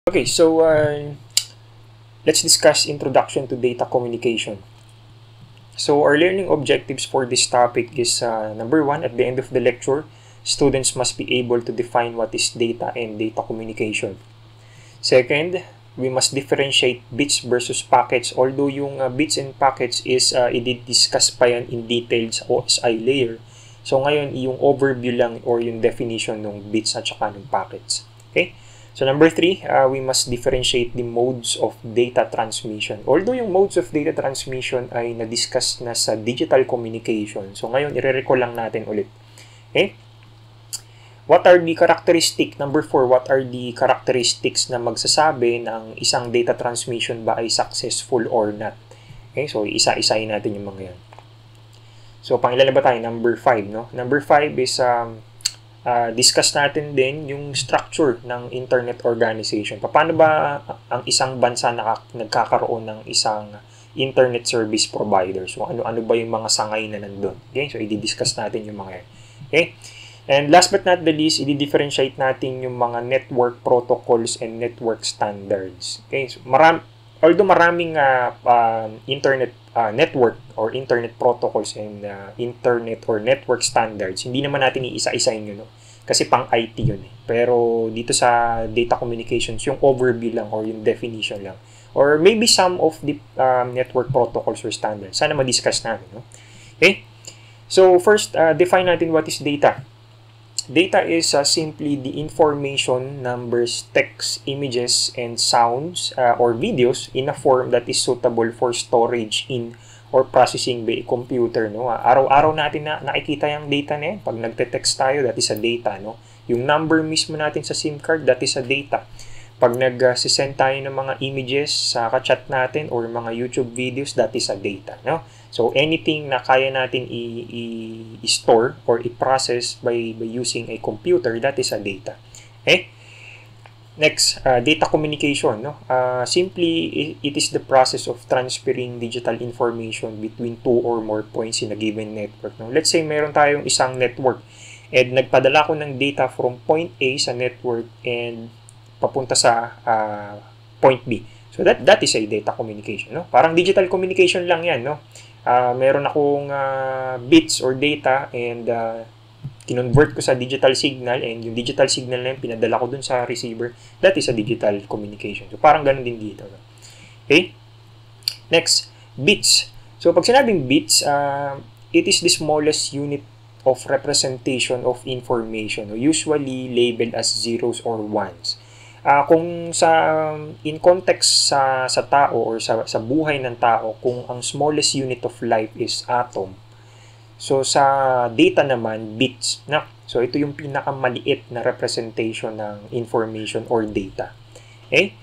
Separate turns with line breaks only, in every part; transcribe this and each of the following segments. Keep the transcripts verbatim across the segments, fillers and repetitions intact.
Okay, so uh, let's discuss introduction to data communication. So our learning objectives for this topic is uh, number one, at the end of the lecture, students must be able to define what is data and data communication. Second, we must differentiate bits versus packets. Although yung uh, bits and packets is uh, i-discuss pa yan in detail sa O S I layer. So ngayon, yung overview lang or yung definition ng bits at saka ng packets. Okay? So number three, uh, we must differentiate the modes of data transmission. Although yung modes of data transmission ay na-discuss na sa digital communication. So ngayon, i-recall lang natin ulit. Okay? What are the characteristics? Number four, what are the characteristics na magsasabi ng isang data transmission ba ay successful or not? Okay? So isa-isahin natin yung mga yan. So pangilan na ba tayo? Number five, no? Number five is um, Uh, discuss natin din yung structure ng internet organization. Paano ba ang isang bansa na nagkakaroon ng isang internet service provider? So, ano-ano ba yung mga sangay na nandun? Okay? So, i-discuss natin yung mga yan. Okay? And last but not the least, i-differentiate natin yung mga network protocols and network standards. Okay? So, maram although maraming uh, uh, internet uh, network or internet protocols and uh, internet or network standards, hindi naman natin iisa-isahin yun, no? Kasi pang I T yun eh. Pero dito sa data communications, yung overview lang or yung definition lang. Or maybe some of the um, network protocols or standards. Sana ma-discuss natin, no? Okay? So first, uh, define natin what is data. Data is uh, simply the information, numbers, text, images, and sounds uh, or videos in a form that is suitable for storage in or processing by a computer. No? Araw-araw natin na nakikita yung data na yan. Pag nagte-text tayo, that is a data. No? Yung number mismo natin sa SIM card, that is a data. Pag nag-send tayo ng mga images sa ka-chat natin or mga YouTube videos, that is a data. No? So, anything na kaya natin i-store or i-process by, by using a computer, that is a data. Okay? Next, uh, data communication. No? Uh, simply, it is the process of transferring digital information between two or more points in a given network. No? Let's say, meron tayong isang network and nagpadala ko ng data from point A sa network and papunta sa uh, point B. So, that, that is a data communication. No? Parang digital communication lang yan. No? Uh, meron akong uh, bits or data and uh, kinonvert ko sa digital signal and yung digital signal na yun, pinadala ko dun sa receiver. That is a digital communication. So, parang ganun din dito. No? Okay? Next, bits. So, pag sinabing bits, uh, it is the smallest unit of representation of information, no? Usually labeled as zeros or ones. Uh, kung sa in context sa sa tao or sa sa buhay ng tao, kung ang smallest unit of life is atom, so sa data naman bits, na so ito yung pinakamaliit na representation ng information or data. Okay?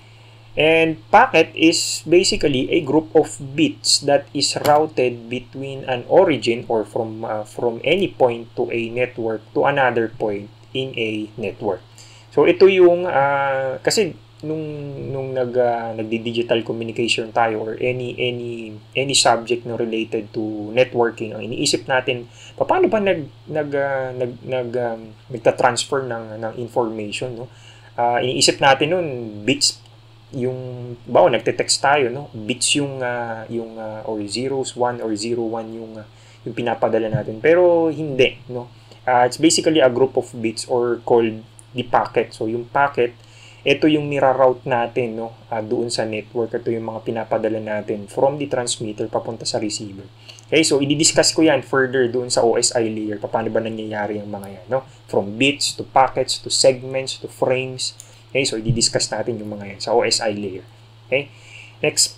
And packet is basically a group of bits that is routed between an origin or from uh, from any point to a network to another point in a network. So ito yung uh, kasi nung nung nag uh, nagdi-digital communication tayo or any any any subject na related to networking, ang iniisip natin paano ba nag nag uh, nag nag um, nagta-transfer ng ng information, no? Uh, iniisip natin noon bits yung bawo nagte-text tayo, no? Bits yung uh, yung uh, or zeros one or zero one yung uh, yung pinapadala natin. Pero hindi, no? Uh, it's basically a group of bits or called the packet. So, yung packet, ito yung niraroute natin, no, uh, doon sa network. Ito yung mga pinapadala natin from the transmitter papunta sa receiver. Okay, so i-discuss ko yan further doon sa O S I layer. Paano ba nangyayari yung mga yan, no? From bits to packets to segments to frames. Okay, so i-discuss natin yung mga yan sa O S I layer. Okay, next,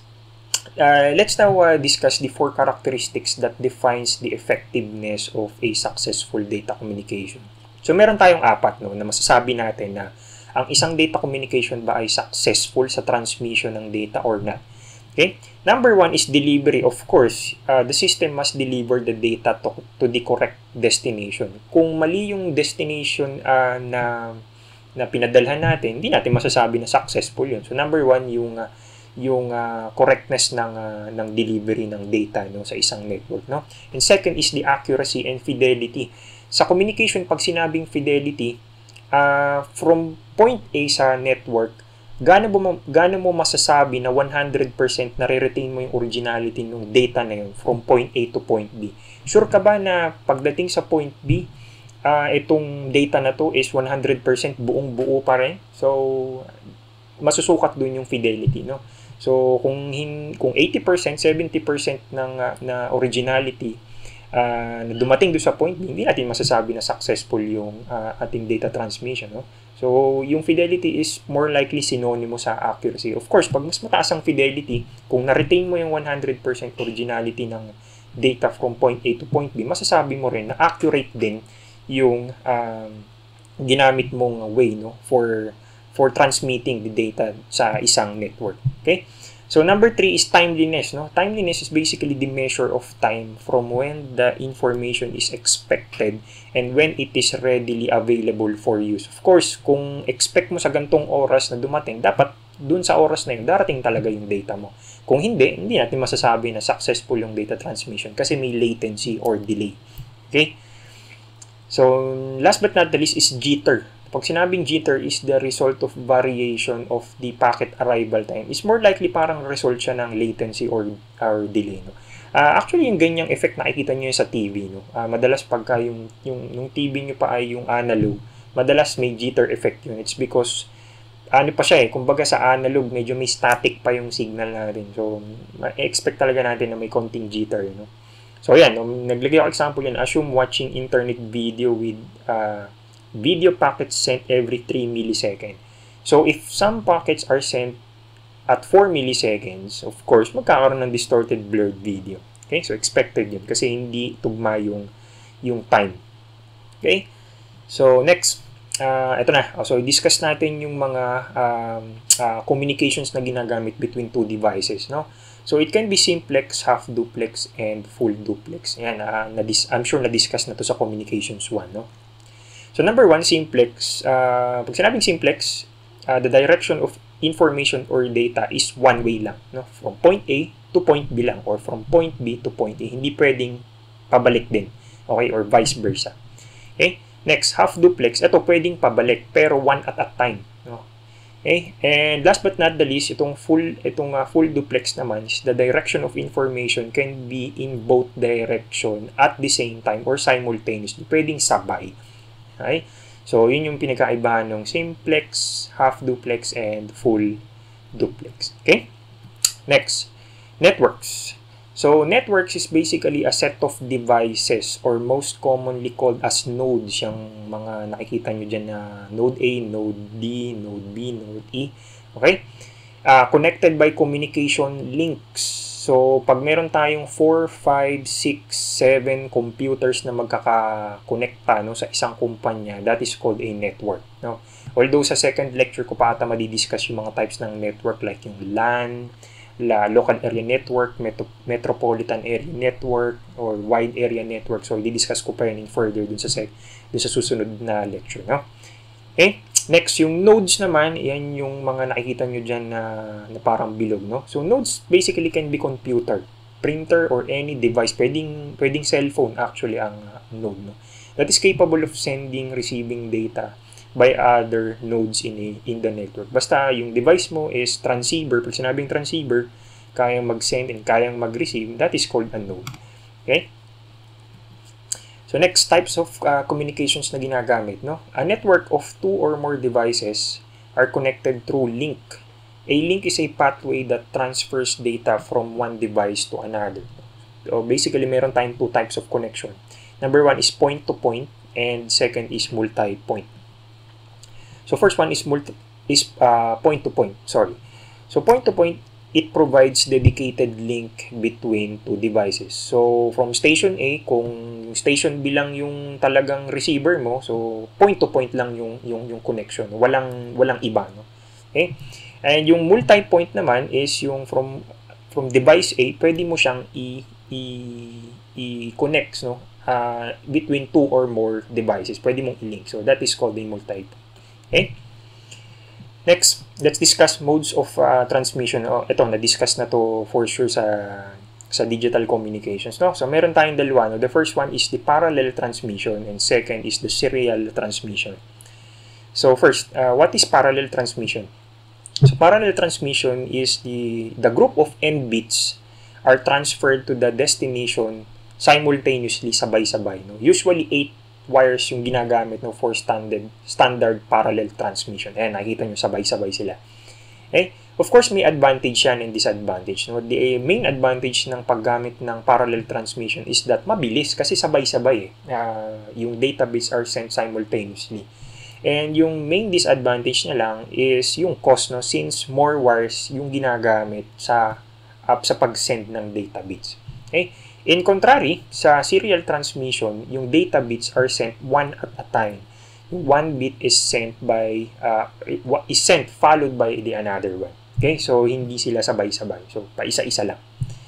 uh, let's now uh, discuss the four characteristics that defines the effectiveness of a successful data communication. So, meron tayong apat, no, na masasabi natin na ang isang data communication ba ay successful sa transmission ng data or not. Okay? Number one is delivery. Of course, uh, the system must deliver the data to, to the correct destination. Kung mali yung destination uh, na, na pinadalhan natin, hindi natin masasabi na successful yun. So, number one, yung, uh, yung uh, correctness ng, uh, ng delivery ng data, no, sa isang network. No? And second is the accuracy and fidelity. Sa communication, pag sinabing fidelity, uh, from point A sa network, gaano mo, gaano mo masasabi na one hundred percent nare-retain mo yung originality ng data na yun from point A to point B? Sure ka ba na pagdating sa point B, uh, itong data na to is one hundred percent buong buo pa rin? So, masusukat dun yung fidelity, no? So, kung, hin, kung eighty percent, seventy percent ng, uh, na originality uh, na dumating doon sa point B, hindi natin masasabi na successful yung uh, ating data transmission, no? So, yung fidelity is more likely synonymous sa accuracy. Of course, pag mas mataas ang fidelity, kung na-retain mo yung one hundred percent originality ng data from point A to point B, masasabi mo rin na accurate din yung um, ginamit mong way, no, for for transmitting the data sa isang network. Okay? So, number three is timeliness, no? Timeliness is basically the measure of time from when the information is expected and when it is readily available for use. Of course, kung expect mo sa gantong oras na dumating, dapat dun sa oras na yun, darating talaga yung data mo. Kung hindi, hindi natin masasabi na successful yung data transmission kasi may latency or delay. Okay? So, last but not the least is jitter. Pag sinabing jitter is the result of variation of the packet arrival time, is more likely parang result siya ng latency or, or delay. No? Uh, actually, yung ganyang effect nakikita nyo sa T V. No? Uh, madalas pagka yung, yung, yung T V nyo pa ay yung analog, madalas may jitter effect yun. It's because, ano pa siya eh, kumbaga sa analog, medyo may static pa yung signal natin. So, ma-expect talaga natin na may konting jitter. You know? So, yan. No? Naglagay ako example yan. Assume watching internet video with uh, video packets sent every three milliseconds. So, if some packets are sent at four milliseconds, of course, magkakaroon ng distorted blurred video. Okay? So, expected yun kasi hindi tugma yung, yung time. Okay? So, next. Uh, ito na. So, discuss natin yung mga um, uh, communications na ginagamit between two devices. No? So, it can be simplex, half-duplex, and full-duplex. Yan. Uh, I'm sure na-discuss na to sa communications one. No? So, number one, simplex. Uh, pag sinabing simplex, uh, the direction of information or data is one way lang. No? From point A to point B lang or from point B to point A. Hindi pwedeng pabalik din. Okay? Or vice versa. Okay? Next, half-duplex. Ito pwedeng pabalik pero one at a time. No? Okay? And last but not the least, itong full, itong uh, full duplex naman is the direction of information can be in both direction at the same time or simultaneously. Pwedeng sabay. Okay? So, yun yung pinagkaibahan ng simplex, half-duplex, and full duplex. Okay? Next, networks. So, networks is basically a set of devices or most commonly called as nodes. Yung mga nakikita nyo dyan na node A, node D, node B, node E. Okay? Uh, connected by communication links. So, pag meron tayong four, five, six, seven computers na magkaka-connecta no, sa isang kumpanya, that is called a network. No? Although sa second lecture ko pa ata madidiscuss yung mga types ng network like yung LAN, la local area network, metro metropolitan area network, or wide area network. So, didiscuss ko pa yun in further dun sa, dun sa susunod na lecture. No? Okay? Next, yung nodes naman, yan yung mga nakikita nyo dyan na, na parang bilog, no? So, nodes basically can be computer, printer, or any device. Pwedeng, pwedeng cellphone actually ang uh, node, no? That is capable of sending, receiving data by other nodes in, a, in the network. Basta yung device mo is transceiver. Pag sinabing transceiver, kayang mag-send and kayang mag-receive, that is called a node. Okay? So, next types of uh, communications na ginagamit, no? A network of two or more devices are connected through link. A link is a pathway that transfers data from one device to another. So, basically, meron tayong two types of connection. Number one is point-to-point, and second is multi-point. So, first one is multi is uh, point-to-point. Sorry. So, point-to-point, it provides dedicated link between two devices. So, from station A, kung station B lang yung talagang receiver mo, so point-to-point lang yung, yung, yung connection. Walang, walang iba. No? Okay? And yung multi-point naman is yung from from device A, pwede mo siyang i, i, i-connect no? uh, between two or more devices. Pwede mong i-link. So, that is called a multi-point. Okay? Next, let's discuss modes of uh, transmission. Oh, ito, na-discuss na to for sure sa sa digital communications. No? So, meron tayong dalawa. No? The first one is the parallel transmission and second is the serial transmission. So, first, uh, what is parallel transmission? So parallel transmission is the, the group of n bits are transferred to the destination simultaneously, sabay-sabay. No? Usually, eight wires yung ginagamit, no, for standard standard parallel transmission. Ayan, nakikita nyo, sabay-sabay sila. Okay? Of course, may advantage yan and disadvantage. No? The main advantage ng paggamit ng parallel transmission is that mabilis kasi sabay-sabay. Eh. Uh, yung data bits are sent simultaneously. And yung main disadvantage niya lang is yung cost, no, since more wires yung ginagamit sa up sa pag-send ng data bits. Okay? In contrary, sa serial transmission, yung data bits are sent one at a time. One bit is sent by uh, is sent followed by the another one. Okay? So hindi sila sabay-sabay. So paisa-isa lang.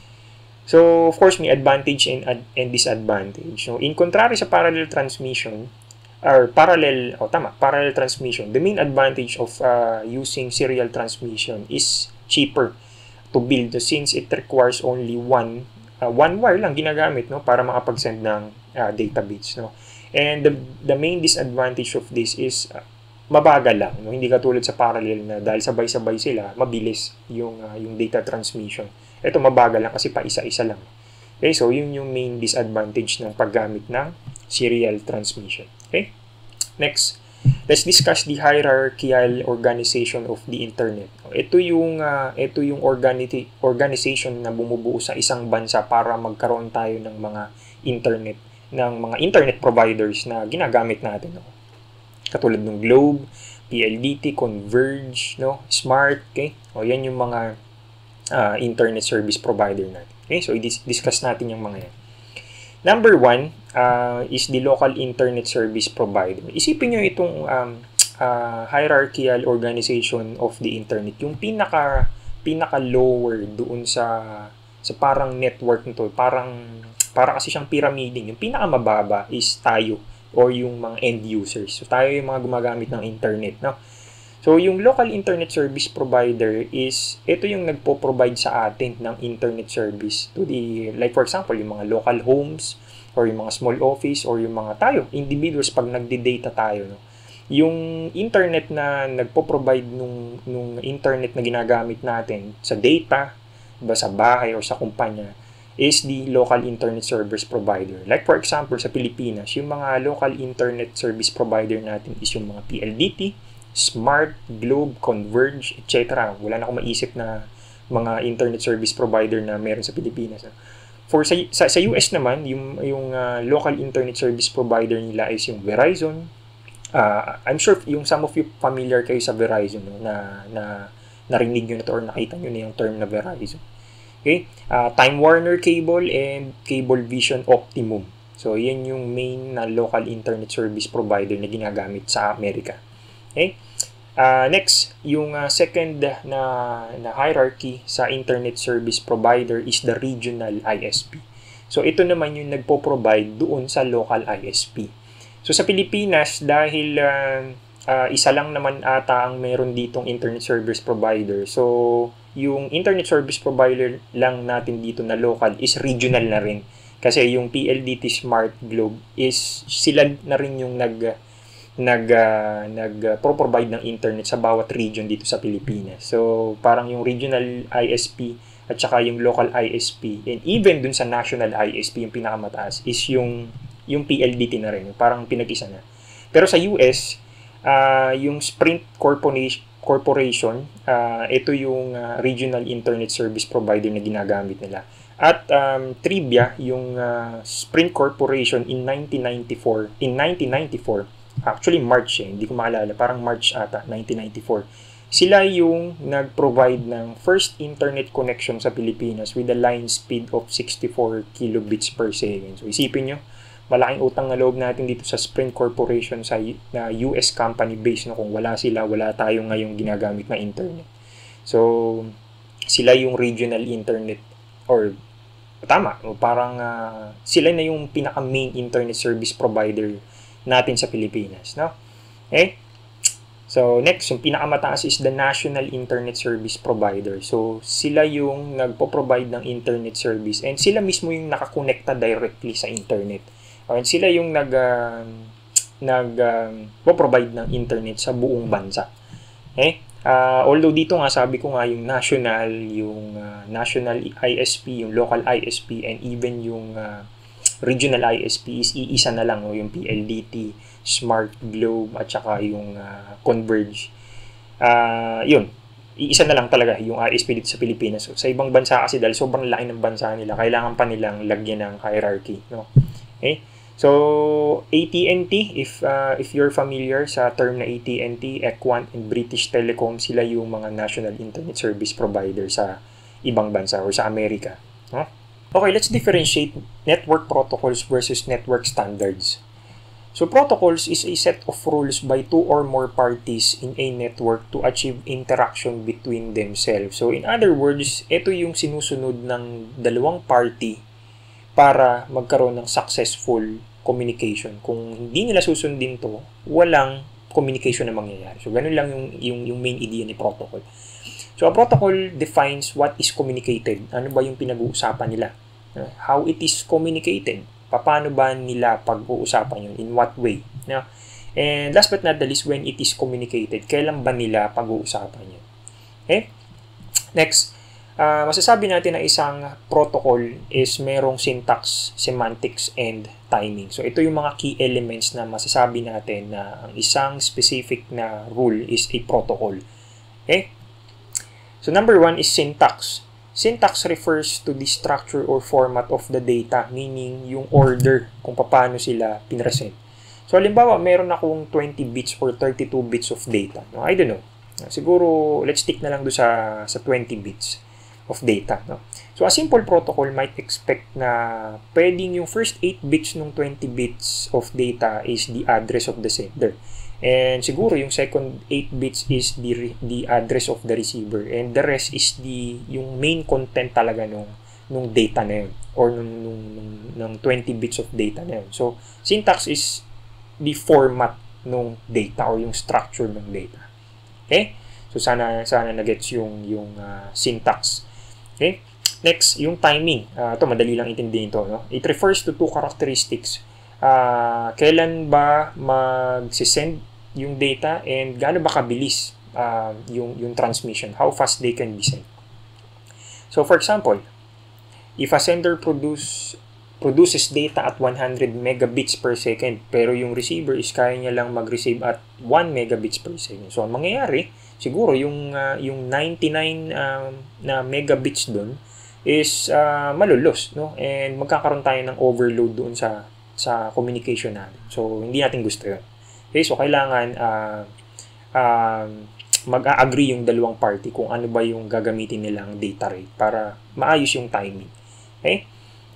So of course may advantage and and disadvantage. So in contrary sa parallel transmission, or parallel, oh tama, parallel transmission, the main advantage of uh, using serial transmission is cheaper to build since it requires only one uh, one wire lang ginagamit, no, para makapag-send ng uh, data bits, no. And the the main disadvantage of this is uh, mabagal lang, no, hindi katulad sa parallel na dahil sabay-sabay sila, mabilis yung uh, yung data transmission. Ito mabagal lang kasi pa isa-isa lang. Okay, so yun yung main disadvantage ng paggamit ng serial transmission. Okay? Next, let's discuss the hierarchical organization of the internet. Ito yung uh, ito yung organi- organization na bumubuo sa isang bansa para magkaroon tayo ng mga internet ng mga internet providers na ginagamit natin, no? Katulad ng Globe, P L D T, Converge, no? Smart, okay? O yan yung mga uh, internet service provider natin. Okay? So i-discuss natin yung mga yan. Number one uh, is the local internet service provider. Isipin nyo itong um, uh, hierarchical organization of the internet. Yung pinaka pinaka lower doon sa sa parang network nito, parang para kasi siyang pyramiding. Yung pinaka mababa is tayo or yung mga end users. So tayo yung mga gumagamit ng internet, no? So yung local internet service provider is ito yung nagpo-provide sa atin ng internet service to the, like for example, yung mga local homes or yung mga small office or yung mga tayo, individuals pag nagde-data tayo, no? Yung internet na nagpo-provide nung, nung internet na ginagamit natin sa data, ba sa bahay or sa kumpanya, is the local internet service provider. Like for example, sa Pilipinas, yung mga local internet service provider natin is yung mga P L D T, Smart, Globe, Converge, et cetera. Wala na akong maisip na mga internet service provider na meron sa Pilipinas. For sa, sa, sa U S naman, yung, yung uh, local internet service provider nila is yung Verizon. Uh, I'm sure yung some of you familiar kayo sa Verizon, no, na, na narinig nyo na to or nakita nyo na yung term na Verizon. Okay? Uh, Time Warner Cable and Cablevision Optimum. So, yan yung main na local internet service provider na ginagamit sa Amerika. Okay? Uh, next, yung uh, second na, na hierarchy sa internet service provider is the regional I S P. So, ito naman yung nagpo-provide doon sa local I S P. So, sa Pilipinas, dahil uh, uh, isa lang naman ata ang meron ditong internet service provider. So, yung internet service provider lang natin dito na local is regional na rin. Kasi yung P L D T, Smart, Globe is sila na rin yung nag nag uh, nag-provide ng internet sa bawat region dito sa Pilipinas. So, parang yung regional I S P at saka yung local I S P and even dun sa national I S P yung pinakamataas is yung yung P L D T na rin, parang pinag-isa na. Pero sa U S, uh, yung Sprint Corporation Corporation, uh, ito yung uh, regional internet service provider na ginagamit nila. At um, trivia, yung uh, Sprint Corporation in nineteen ninety-four, in nineteen ninety-four, actually March eh, hindi ko maalala, parang March ata, nineteen ninety-four. Sila yung nag-provide ng first internet connection sa Pilipinas with a line speed of sixty-four kilobits per second. So isipin nyo, malaking utang na loob natin dito sa Sprint Corporation sa na U S company base, no? Kung wala sila, wala tayo ngayong ginagamit na internet. So, sila yung regional internet or tama, parang uh, sila na yung pinaka main internet service provider natin sa Pilipinas, no? Okay? So, next, yung pinakamataas is the National Internet Service Provider. So, sila yung nagpo-provide ng internet service and sila mismo yung nakakonekta directly sa internet. And sila yung nag uh, nag uh, provide ng internet sa buong bansa. Okay? Uh, although dito nga, sabi ko nga, yung national, yung uh, national I S P, yung local I S P, and even yung uh, regional I S P is iisa na lang, no? Yung P L D T, Smart Globe, at saka yung uh, Converge. Uh, yun, iisa na lang talaga yung I S P dito sa Pilipinas. So, sa ibang bansa kasi, dahil sobrang laki ng bansa nila, kailangan pa nilang lagyan ng hierarchy, no? Okay? So, A T and T, if uh, if you're familiar sa term na A T and T, Equant, and British Telecom, sila yung mga national internet service provider sa ibang bansa or sa Amerika. Huh? Okay, let's differentiate network protocols versus network standards. So, protocols is a set of rules by two or more parties in a network to achieve interaction between themselves. So, in other words, ito yung sinusunod ng dalawang party para magkaroon ng successful communication. Kung hindi nila susundin to, walang communication na mangyayari. So, ganun lang yung, yung, yung main idea ni protocol. So, a protocol defines what is communicated. Ano ba yung pinag-uusapan nila? How it is communicated. Paano ba nila pag-uusapan yun? In what way? And last but not the least, when it is communicated, kailan ba nila pag-uusapan yun? Okay? Next, Uh, masasabi natin na isang protocol is merong syntax, semantics, and timing. So, ito yung mga key elements na masasabi natin na ang isang specific na rule is a protocol. Okay? So, number one is syntax. Syntax refers to the structure or format of the data, meaning yung order kung paano sila pinresent. So, halimbawa, meron akong twenty bits or thirty-two bits of data. No? I don't know. Siguro, let's stick na lang doon sa, sa twenty bits of data. No? So, a simple protocol might expect na pwedeng yung first eight bits ng twenty bits of data is the address of the sender. And siguro yung second eight bits is the, the address of the receiver. And the rest is the yung main content talaga nung, nung data na yun. Or nung, nung, nung, nung twenty bits of data na yun. So, syntax is the format nung data or yung structure ng data. Okay? So, sana, sana na-gets yung, yung uh, syntax. Okay? Next, yung timing. Uh, ito, madali lang intindihin ito. No? It refers to two characteristics. Uh, kailan ba mag-send yung data and gaano ba kabilis uh, yung, yung transmission? How fast they can be sent? So, for example, if a sender produce, produces data at one hundred megabits per second, pero yung receiver is kaya niya lang mag-receive at one megabits per second. So, ang mangyayari, siguro yung uh, yung ninety-nine uh, na megabits doon is uh, malulos, no? And magkakaroon tayo ng overload doon sa sa communication natin. So hindi natin gusto 'yun. Okay, so kailangan uh, uh, mag-agree yung dalawang party kung ano ba yung gagamitin nilang data rate para maayos yung timing. Okay?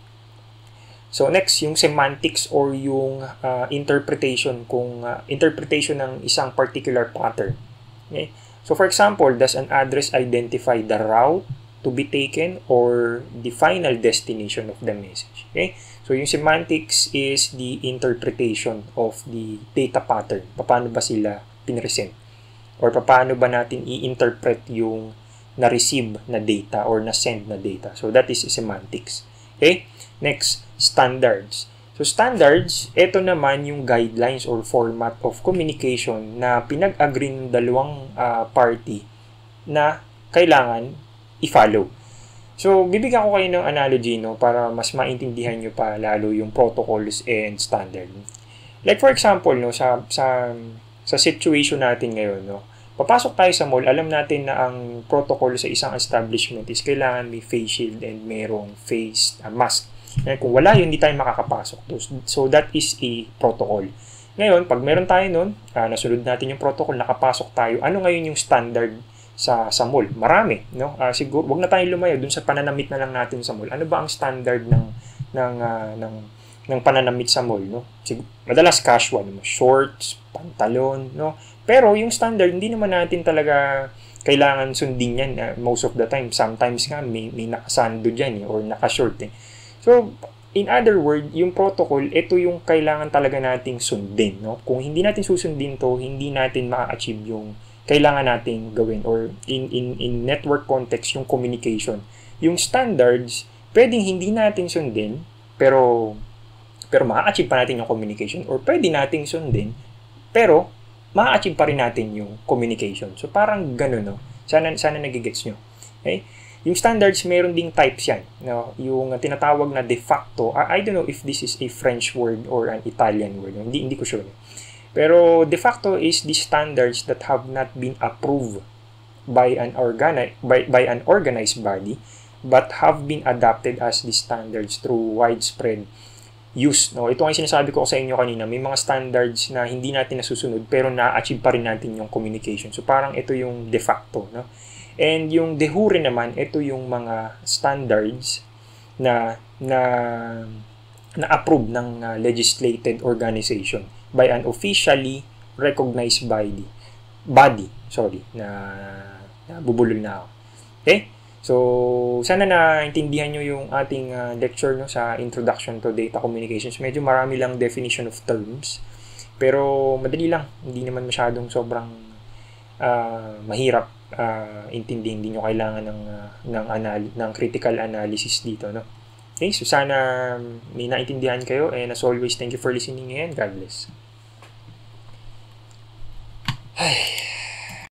So next, yung semantics or yung uh, interpretation kung uh, interpretation ng isang particular pattern. Okay? So, for example, does an address identify the route to be taken or the final destination of the message? Okay? So, yung semantics is the interpretation of the data pattern. Paano ba sila pinresent? Or paano ba natin i-interpret yung na-receive na data or na-send na data? So, that is semantics. Okay? Next, standards. So, standards, ito naman yung guidelines or format of communication na pinag-agree ng dalawang uh, party na kailangan i-follow. So, bibigyan ko kayo ng analogy, no, para mas maintindihan nyo pa lalo yung protocols and standard. Like for example, no, sa, sa, sa situation natin ngayon, no, papasok tayo sa mall, alam natin na ang protocol sa isang establishment is kailangan may face shield and merong face uh, mask. Kung wala yun, hindi tayo makakapasok. So, that is a protocol. Ngayon, pag meron tayo nun, uh, nasunod natin yung protocol, nakapasok tayo, ano ngayon yung standard sa sa mall? Marami, no? Uh, siguro, wag na tayong lumayo dun sa pananamit na lang natin sa mall. Ano ba ang standard ng ng uh, ng ng pananamit sa mall, no? Sig- madalas casual, no? Shorts, pantalon, no? Pero yung standard, hindi naman natin talaga kailangan sundin yan uh, most of the time. Sometimes nga, may, may nakasando dyan eh, or nakashort eh. So, in other words, yung protocol, ito yung kailangan talaga nating sundin. No? Kung hindi natin susundin to, hindi natin ma-achieve yung kailangan nating gawin. Or in, in, in network context, yung communication. Yung standards, pwedeng hindi natin sundin, pero, pero ma-achieve pa natin yung communication. Or pwede nating sundin, pero ma-achieve pa rin natin yung communication. So, parang ganun, no? Sana, sana nagigets nyo. Okay? Yung standards, meron ding types yan. No? Yung uh, tinatawag na de facto, I, I don't know if this is a French word or an Italian word. No? Hindi, hindi ko sure. Pero de facto is the standards that have not been approved by an organi by, by an organized body but have been adopted as the standards through widespread use. No? Ito ang sinasabi ko sa inyo kanina, may mga standards na hindi natin nasusunod pero na-achieve pa rin natin yung communication. So parang ito yung de facto. No? And yung de jure naman, ito yung mga standards na na na-approve ng uh, legislated organization by an officially recognized body. Body, sorry, na, na bubulol na ako. Okay? So, sana naintindihan nyo yung ating uh, lecture no, sa Introduction to Data Communications. Medyo marami lang definition of terms. Pero madali lang. Hindi naman masyadong sobrang uh, mahirap uh, intindihin. Hindi nyo kailangan ng, uh, ng, anal- ng critical analysis dito. No? Okay, so sana may naintindihan kayo. And as always, thank you for listening and God bless. Ay.